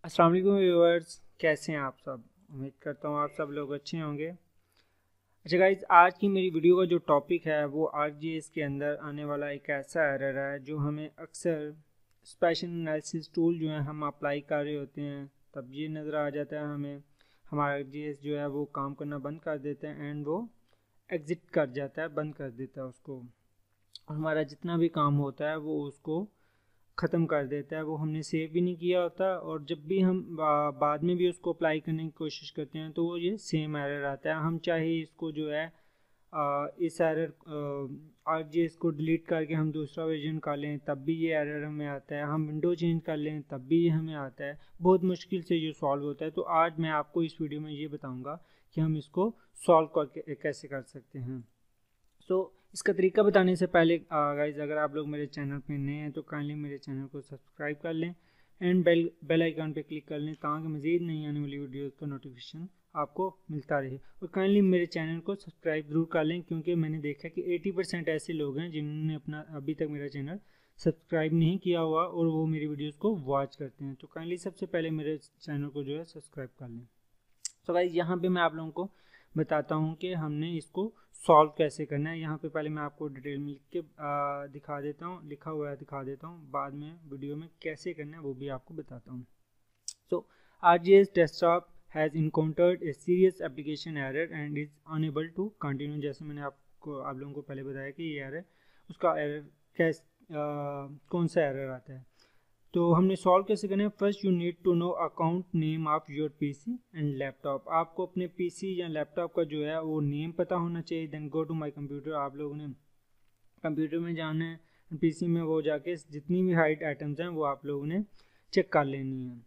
अस्सलाम वालेकुम व्यूअर्स, कैसे हैं आप सब। उम्मीद करता हूँ आप सब लोग अच्छे होंगे। अच्छा गाइज, आज की मेरी वीडियो का जो टॉपिक है वो ArcGIS के अंदर आने वाला एक ऐसा एरर है जो हमें अक्सर स्पेशल एनालिसिस टूल जो है हम अप्लाई कर रहे होते हैं तब ये नज़र आ जाता है हमें हमारा ArcGIS जो है वो काम करना बंद कर देता है एंड वो एग्ज़िट कर जाता है, बंद कर देता है उसको। हमारा जितना भी काम होता है वो उसको ख़त्म कर देता है, वो हमने सेव भी नहीं किया होता और जब भी हम बाद में भी उसको अप्लाई करने की कोशिश करते हैं तो वो ये सेम एरर आता है। हम चाहे इसको जो है इस एरर ArcGIS को डिलीट करके हम दूसरा वर्जन कर लें तब भी ये एरर हमें आता है, हम विंडो चेंज कर लें तब भी ये हमें आता है। बहुत मुश्किल से ये सॉल्व होता है। तो आज मैं आपको इस वीडियो में ये बताऊँगा कि हम इसको सॉल्व करके कैसे कर सकते हैं। इसका तरीका बताने से पहले गाइज, अगर आप लोग मेरे चैनल पे नए हैं तो काइंडली मेरे चैनल को सब्सक्राइब कर लें एंड बेल आइकन पे क्लिक कर लें ताकि मज़ीद नई आने वाली वीडियोस का नोटिफिकेशन आपको मिलता रहे। और काइंडली मेरे चैनल को सब्सक्राइब ज़रूर कर लें क्योंकि मैंने देखा कि 80% ऐसे लोग हैं जिन्होंने अपना अभी तक मेरा चैनल सब्सक्राइब नहीं किया हुआ और वो मेरी वीडियोज़ को वॉच करते हैं। तो काइंडली सबसे पहले मेरे चैनल को जो है सब्सक्राइब कर लें। तो गाइज, यहाँ पे मैं आप लोगों को बताता हूँ कि हमने इसको सॉल्व कैसे करना है। यहाँ पे पहले मैं आपको डिटेल में लिख के दिखा देता हूँ, लिखा हुआ है दिखा देता हूँ, बाद में वीडियो में कैसे करना है वो भी आपको बताता हूँ। So ArcGIS desktop has encountered a serious application error and is unable to continue. जैसे मैंने आप लोगों को पहले बताया कि ये एरर, उसका एरर कौन सा एरर आता है। तो हमने सॉल्व कैसे करना है। First you need to know account name of your PC and laptop. आपको अपने पीसी या लैपटॉप का जो है वो नेम पता होना चाहिए। Then go to my computer. आप लोगों ने कंप्यूटर में जाना है, पीसी में वो जाके जितनी भी हाइड आइटम्स हैं वो आप लोगों ने चेक कर लेनी है।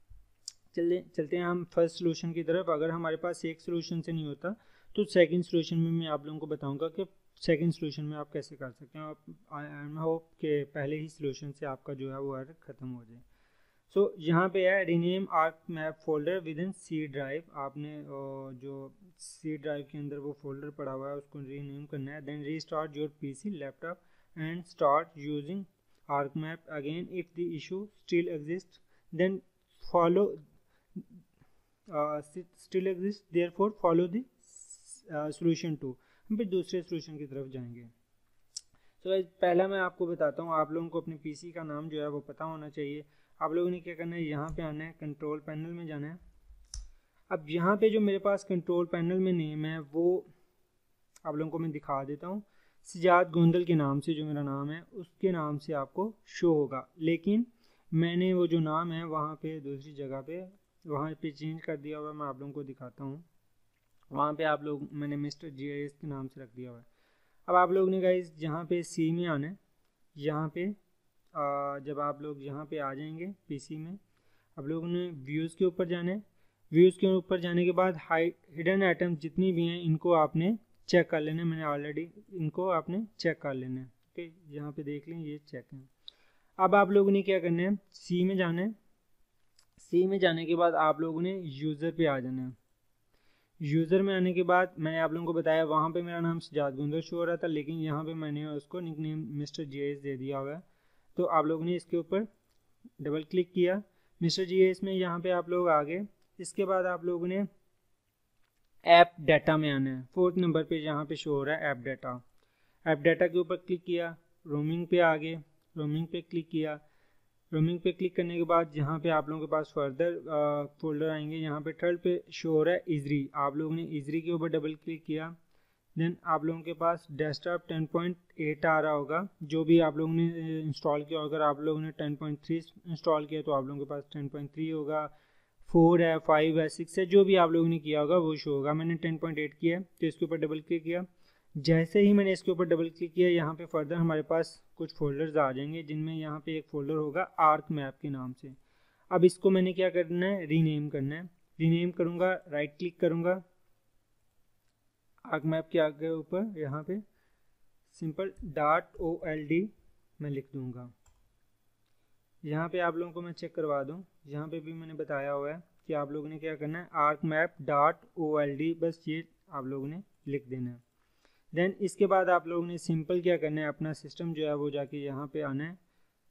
चलते हैं हम फर्स्ट सोल्यूशन की तरफ। अगर हमारे पास एक सोल्यूशन से नहीं होता तो सेकंड सोल्यूशन में मैं आप लोगों को बताऊंगा कि सेकंड सोल्यूशन में आप कैसे कर सकते हैं। आई होप कि पहले ही सोल्यूशन से आपका जो है वो एरर ख़त्म हो जाए। सो यहाँ पे है rename arc map folder with in C drive. आपने जो सी ड्राइव के अंदर वो फोल्डर पड़ा हुआ है उसको रीनेम करना है। Then restart your PC laptop and start using arc map again if the issue still exist. Then follow still exist therefore follow the solution 2। हम फिर दूसरे सोल्यूशन की तरफ जाएंगे। तो पहला मैं आपको बताता हूँ, आप लोगों को अपने पीसी का नाम जो है वो पता होना चाहिए। आप लोगों ने क्या करना है, यहाँ पे आना है, कंट्रोल पैनल में जाना है। अब यहाँ पे जो मेरे पास कंट्रोल पैनल में नेम है वो आप लोगों को मैं दिखा देता हूँ। सजाद गोंदल के नाम से जो मेरा नाम है उसके नाम से आपको शो होगा, लेकिन मैंने वो जो नाम है वहाँ पे दूसरी जगह पे वहाँ पे चेंज कर दिया हुआ है। मैं आप लोगों को दिखाता हूँ। वहाँ पे आप लोग मैंने मिस्टर GIS के नाम से रख दिया हुआ है। अब आप लोग ने गाइस यहाँ पे सी में आना है। यहाँ पे जब आप लोग यहाँ पे आ जाएंगे पीसी में, आप लोगों ने व्यूज़ के ऊपर जाना है। व्यूज़ के ऊपर जाने के बाद हिडन आइटम जितनी भी हैं इनको आपने चेक कर लेना है। मैंने ऑलरेडी इनको आपने चेक कर लेना है। ओके, यहाँ पे देख लें ये चेक है। अब आप लोगों ने क्या करना है, सी में जाना है। सी में जाने के बाद आप लोगों ने यूज़र पे आ जाना है। यूज़र में आने के बाद मैंने आप लोगों को बताया वहाँ पे मेरा नाम सजाद गोंदल शो हो रहा था, लेकिन यहाँ पे मैंने उसको निकनेम मिस्टर GIS दे दिया हुआ है। तो आप लोगों ने इसके ऊपर डबल क्लिक किया मिस्टर GIS में, यहाँ पे आप लोग आ गए। इसके बाद आप लोगों ने ऐप डाटा में आना है। 4th नंबर पे यहाँ पे शो हो रहा है ऐप डाटा। ऐप डाटा के ऊपर क्लिक किया, रोमिंग पे आ गए, रोमिंग पे क्लिक किया। रोमिंग पे क्लिक करने के बाद यहाँ पे आप लोगों के पास फर्दर फोल्डर आएंगे। यहाँ पे थर्ड पे शो हो रहा है इजरी। आप लोगों ने इजरी के ऊपर डबल क्लिक किया। देन आप लोगों के पास डेस्कटॉप 10.8 आ रहा होगा, जो भी आप लोगों ने इंस्टॉल किया। अगर आप लोगों ने 10.3 इंस्टॉल किया तो आप लोगों के पास 10.3 होगा, 4 है, 5 है, 6 है, जो भी आप लोगों ने किया होगा वो शो होगा। मैंने 10.8 किया है तो इसके ऊपर डबल क्लिक किया। जैसे ही मैंने इसके ऊपर डबल क्लिक किया यहाँ पे फर्दर हमारे पास कुछ फोल्डर्स आ जाएंगे, जिनमें यहाँ पे एक फ़ोल्डर होगा आर्क मैप के नाम से। अब इसको मैंने क्या करना है, रीनेम करना है। रीनेम करूँगा, राइट क्लिक करूँगा, आर्क मैप के आगे ऊपर यहाँ पे सिंपल .old मैं लिख दूँगा। यहाँ पे आप लोगों को मैं चेक करवा दूँ, यहाँ पे भी मैंने बताया हुआ है कि आप लोगों ने क्या करना है, आर्क मैप .old, बस ये आप लोगों ने लिख देना है। देन इसके बाद आप लोगों ने सिंपल क्या करना है, अपना सिस्टम जो है वो जाके यहाँ पे आना है।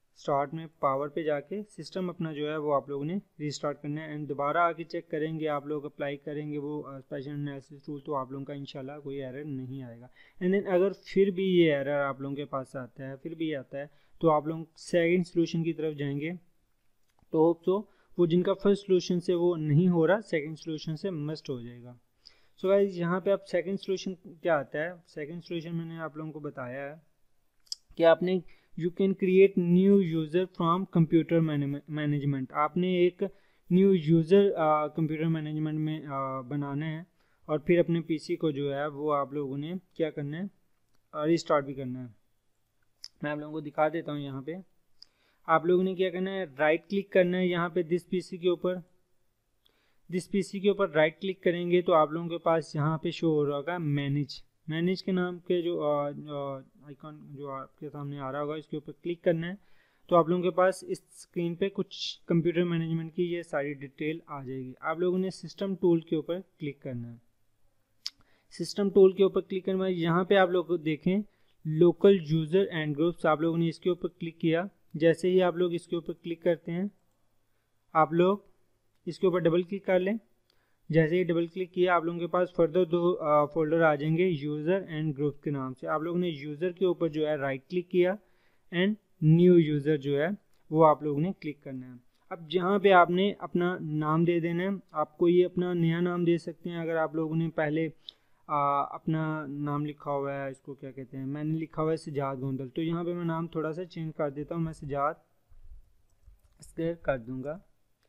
स्टार्ट में पावर पे जाके सिस्टम अपना जो है वो आप लोगों ने रीस्टार्ट करना है एंड दोबारा आके चेक करेंगे, आप लोग अप्लाई करेंगे वो स्पेशल एनालिसिस टूल, तो आप लोगों का इंशाल्लाह कोई एरर नहीं आएगा। एंड देन अगर फिर भी ये एरर आप लोगों के पास आता है, फिर भी आता है, तो आप लोग सेकंड सोल्यूशन की तरफ जाएंगे। तो होप सो वो जिनका फर्स्ट सोल्यूशन से वो नहीं हो रहा, सेकंड सोल्यूशन से मस्ट हो जाएगा। सो गाइस यहाँ पे आप सेकंड सोल्यूशन क्या आता है, सेकंड सोल्यूशन मैंने आप लोगों को बताया है कि आपने you can create new user from computer management. आपने एक न्यू यूज़र कंप्यूटर मैनेजमेंट में बनाना है और फिर अपने पीसी को जो है वो आप लोगों ने क्या करना है, रिस्टार्ट भी करना है। मैं आप लोगों को दिखा देता हूँ। यहाँ पे आप लोगों ने क्या करना है, राइट क्लिक करना है यहाँ पे दिस पीसी के ऊपर। दिस पीसी के ऊपर राइट क्लिक करेंगे तो आप लोगों के पास यहाँ पे शो हो रहा होगा मैनेज के नाम के जो आइकॉन जो आपके सामने आ रहा होगा, इसके ऊपर क्लिक करना है। तो आप लोगों के पास इस स्क्रीन पे कुछ कंप्यूटर मैनेजमेंट की ये सारी डिटेल आ जाएगी। आप लोगों ने सिस्टम टूल के ऊपर क्लिक करना है। सिस्टम टूल के ऊपर क्लिक करना है, यहाँ पे आप लोग देखें लोकल यूज़र एंड ग्रुप्स, आप लोगों ने इसके ऊपर क्लिक किया। जैसे ही आप लोग इसके ऊपर क्लिक करते हैं, आप लोग इसके ऊपर डबल क्लिक कर लें। जैसे ही डबल क्लिक किया, आप लोगों के पास फर्दर दो फोल्डर आ जाएंगे यूज़र एंड ग्रुप के नाम से। आप लोगों ने यूज़र के ऊपर जो है राइट क्लिक किया एंड न्यू यूज़र जो है वो आप लोगों ने क्लिक करना है। अब जहाँ पे आपने अपना नाम दे देना है, आपको ये अपना नया नाम दे सकते हैं। अगर आप लोगों ने पहले अपना नाम लिखा हुआ है, इसको क्या कहते हैं, मैंने लिखा हुआ है सजाद गोंदल, तो यहाँ पे मैं नाम थोड़ा सा चेंज कर देता हूँ, मैं सजाद अस्कर कर दूँगा।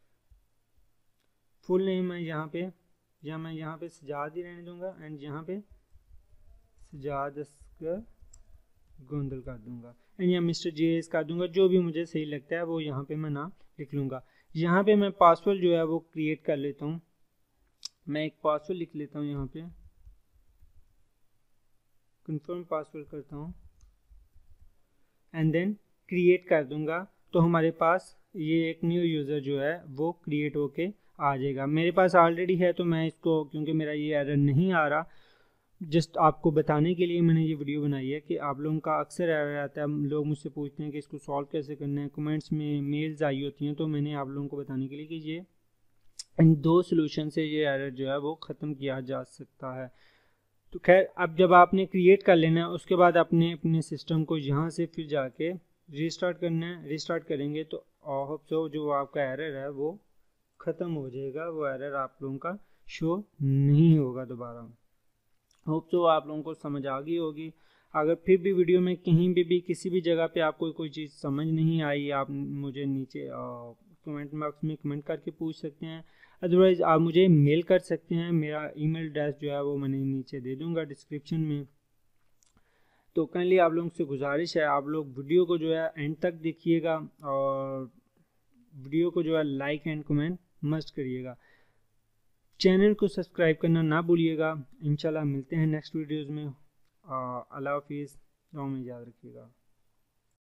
फुल नेम मैं यहाँ पे सजाद ही रहने दूंगा एंड यहाँ पे सजाद अस्कर गोंदल कर दूंगा एंड यहाँ मिस्टर JS कर दूंगा। जो भी मुझे सही लगता है वो यहाँ पे मैं नाम लिख लूँगा। यहाँ पे मैं पासवर्ड जो है वो क्रिएट कर लेता हूँ। मैं एक पासवर्ड लिख लेता हूँ, यहाँ पे कंफर्म पासवर्ड करता हूँ एंड देन क्रिएट कर दूंगा। तो हमारे पास ये एक न्यू यूज़र जो है वो क्रिएट होके आ जाएगा। मेरे पास ऑलरेडी है तो मैं इसको, क्योंकि मेरा ये एरर नहीं आ रहा, जस्ट आपको बताने के लिए मैंने ये वीडियो बनाई है कि आप लोगों का अक्सर एरर आता है। लोग मुझसे पूछते हैं कि इसको सॉल्व कैसे करना है, कमेंट्स में मेल्स आई होती हैं, तो मैंने आप लोगों को बताने के लिए कि ये इन दो सोल्यूशन से ये एरर जो है वो ख़त्म किया जा सकता है। तो खैर, अब जब आपने क्रिएट कर लेना है, उसके बाद आपने अपने सिस्टम को यहाँ से फिर जाके रीस्टार्ट करना है। रीस्टार्ट करेंगे तो होप सो जो आपका एरर है वो ख़त्म हो जाएगा, वो एरर आप लोगों का शो नहीं होगा दोबारा। होप सो आप लोगों को समझ आ गई होगी। अगर फिर भी वीडियो में कहीं भी किसी भी जगह पे आपको कोई चीज़ समझ नहीं आई, आप मुझे नीचे कमेंट बॉक्स में कमेंट करके पूछ सकते हैं। अदरवाइज़ आप मुझे मेल कर सकते हैं। मेरा ईमेल एड्रेस जो है वो मैंने नीचे दे दूँगा डिस्क्रिप्शन में। तो काइंडली आप लोगों से गुजारिश है, आप लोग वीडियो को जो है एंड तक देखिएगा और वीडियो को जो है लाइक एंड कमेंट मस्ट करिएगा। चैनल को सब्सक्राइब करना ना भूलिएगा। इंशाल्लाह मिलते हैं नेक्स्ट वीडियोज़ में। अल्लाह हाफिज़, दुआ में याद रखिएगा।